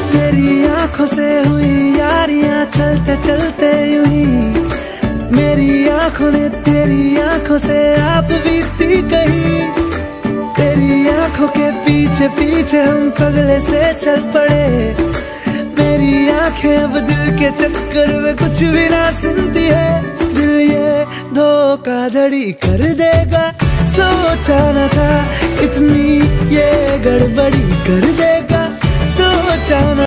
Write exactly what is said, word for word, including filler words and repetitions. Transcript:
तेरी आंखों से हुई यारियां चलते चलते यूं ही, मेरी आंखों ने तेरी आंखों से आप बीती कहीं। तेरी आंखों के पीछे पीछे हम पगले से चल पड़े, मेरी आंखें अब दिल के चक्कर में कुछ भी ना सुनती है। दिल ये धोखाधड़ी कर देगा, सोचा न था इतनी ये गड़बड़ी कर देगा, सोचा न